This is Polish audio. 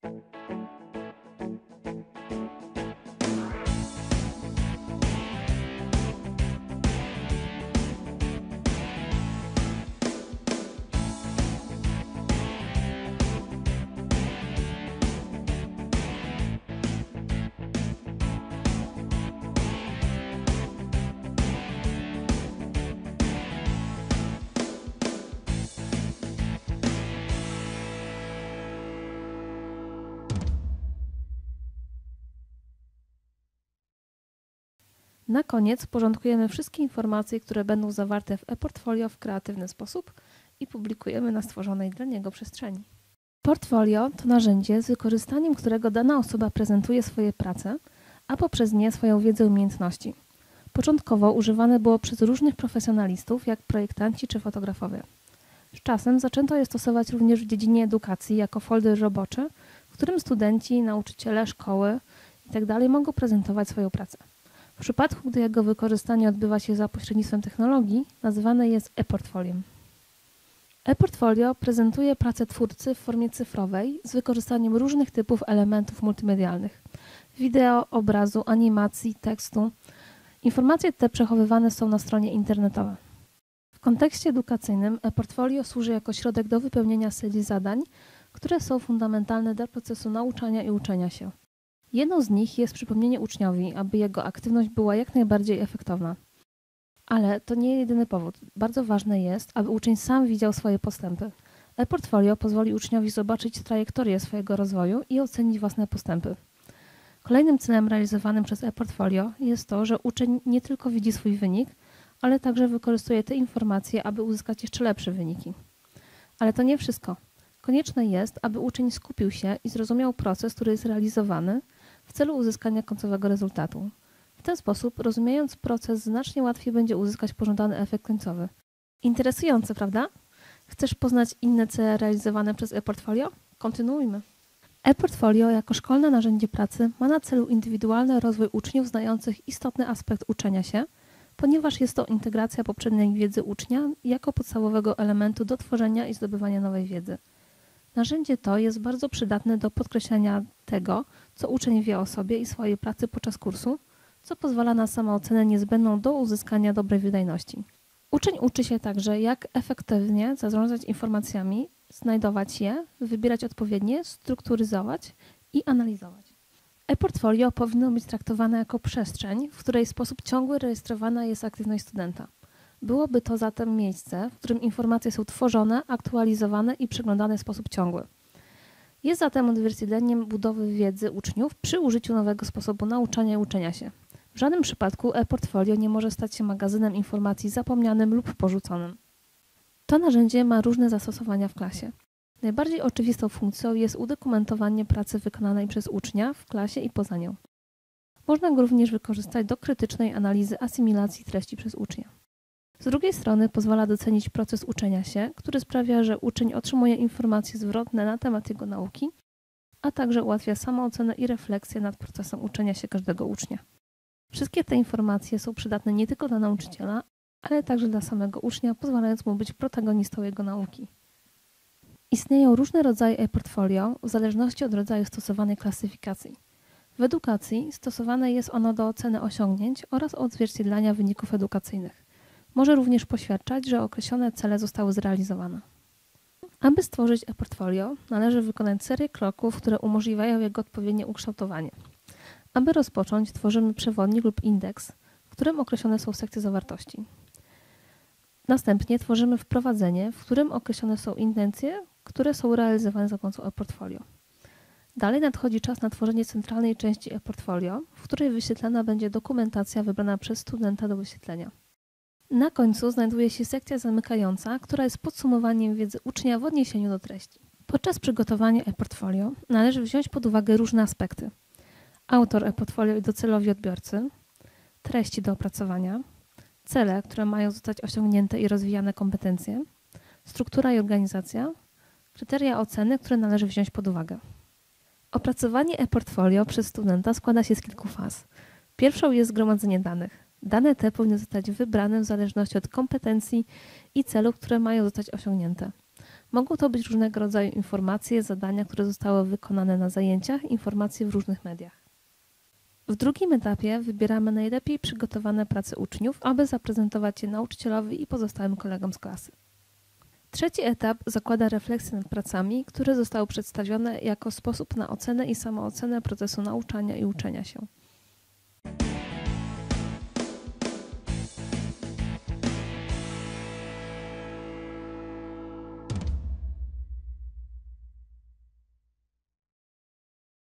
Na koniec porządkujemy wszystkie informacje, które będą zawarte w e-portfolio w kreatywny sposób i publikujemy na stworzonej dla niego przestrzeni. Portfolio to narzędzie, z wykorzystaniem którego dana osoba prezentuje swoje prace, a poprzez nie swoją wiedzę i umiejętności. Początkowo używane było przez różnych profesjonalistów, jak projektanci czy fotografowie. Z czasem zaczęto je stosować również w dziedzinie edukacji jako folder roboczy, w którym studenci, nauczyciele, szkoły itd. mogą prezentować swoją pracę. W przypadku, gdy jego wykorzystanie odbywa się za pośrednictwem technologii, nazywane jest e-portfoliem. E-portfolio prezentuje pracę twórcy w formie cyfrowej z wykorzystaniem różnych typów elementów multimedialnych: wideo, obrazu, animacji, tekstu. Informacje te przechowywane są na stronie internetowej. W kontekście edukacyjnym e-portfolio służy jako środek do wypełnienia serii zadań, które są fundamentalne dla procesu nauczania i uczenia się. Jedną z nich jest przypomnienie uczniowi, aby jego aktywność była jak najbardziej efektowna. Ale to nie jedyny powód. Bardzo ważne jest, aby uczeń sam widział swoje postępy. E-portfolio pozwoli uczniowi zobaczyć trajektorię swojego rozwoju i ocenić własne postępy. Kolejnym celem realizowanym przez e-portfolio jest to, że uczeń nie tylko widzi swój wynik, ale także wykorzystuje te informacje, aby uzyskać jeszcze lepsze wyniki. Ale to nie wszystko. Konieczne jest, aby uczeń skupił się i zrozumiał proces, który jest realizowany w celu uzyskania końcowego rezultatu. W ten sposób, rozumiejąc proces, znacznie łatwiej będzie uzyskać pożądany efekt końcowy. Interesujące, prawda? Chcesz poznać inne cele realizowane przez e-portfolio? Kontynuujmy. E-portfolio jako szkolne narzędzie pracy ma na celu indywidualny rozwój uczniów znających istotny aspekt uczenia się, ponieważ jest to integracja poprzedniej wiedzy ucznia jako podstawowego elementu do tworzenia i zdobywania nowej wiedzy. Narzędzie to jest bardzo przydatne do podkreślenia tego, co uczeń wie o sobie i swojej pracy podczas kursu, co pozwala na samoocenę niezbędną do uzyskania dobrej wydajności. Uczeń uczy się także, jak efektywnie zarządzać informacjami, znajdować je, wybierać odpowiednie, strukturyzować i analizować. E-portfolio powinno być traktowane jako przestrzeń, w której w sposób ciągły rejestrowana jest aktywność studenta. Byłoby to zatem miejsce, w którym informacje są tworzone, aktualizowane i przeglądane w sposób ciągły. Jest zatem odzwierciedleniem budowy wiedzy uczniów przy użyciu nowego sposobu nauczania i uczenia się. W żadnym przypadku e-portfolio nie może stać się magazynem informacji zapomnianym lub porzuconym. To narzędzie ma różne zastosowania w klasie. Najbardziej oczywistą funkcją jest udokumentowanie pracy wykonanej przez ucznia w klasie i poza nią. Można go również wykorzystać do krytycznej analizy asymilacji treści przez ucznia. Z drugiej strony pozwala docenić proces uczenia się, który sprawia, że uczeń otrzymuje informacje zwrotne na temat jego nauki, a także ułatwia samoocenę i refleksję nad procesem uczenia się każdego ucznia. Wszystkie te informacje są przydatne nie tylko dla nauczyciela, ale także dla samego ucznia, pozwalając mu być protagonistą jego nauki. Istnieją różne rodzaje e-portfolio w zależności od rodzaju stosowanej klasyfikacji. W edukacji stosowane jest ono do oceny osiągnięć oraz odzwierciedlania wyników edukacyjnych. Może również poświadczać, że określone cele zostały zrealizowane. Aby stworzyć e-portfolio, należy wykonać serię kroków, które umożliwiają jego odpowiednie ukształtowanie. Aby rozpocząć, tworzymy przewodnik lub indeks, w którym określone są sekcje zawartości. Następnie tworzymy wprowadzenie, w którym określone są intencje, które są realizowane za pomocą e-portfolio. Dalej nadchodzi czas na tworzenie centralnej części e-portfolio, w której wyświetlana będzie dokumentacja wybrana przez studenta do wyświetlenia. Na końcu znajduje się sekcja zamykająca, która jest podsumowaniem wiedzy ucznia w odniesieniu do treści. Podczas przygotowania e-portfolio należy wziąć pod uwagę różne aspekty: autor e-portfolio i docelowi odbiorcy, treści do opracowania, cele, które mają zostać osiągnięte i rozwijane kompetencje, struktura i organizacja, kryteria oceny, które należy wziąć pod uwagę. Opracowanie e-portfolio przez studenta składa się z kilku faz. Pierwszą jest zgromadzenie danych. Dane te powinny zostać wybrane w zależności od kompetencji i celów, które mają zostać osiągnięte. Mogą to być różnego rodzaju informacje, zadania, które zostały wykonane na zajęciach, informacje w różnych mediach. W drugim etapie wybieramy najlepiej przygotowane prace uczniów, aby zaprezentować je nauczycielowi i pozostałym kolegom z klasy. Trzeci etap zakłada refleksję nad pracami, które zostały przedstawione jako sposób na ocenę i samoocenę procesu nauczania i uczenia się.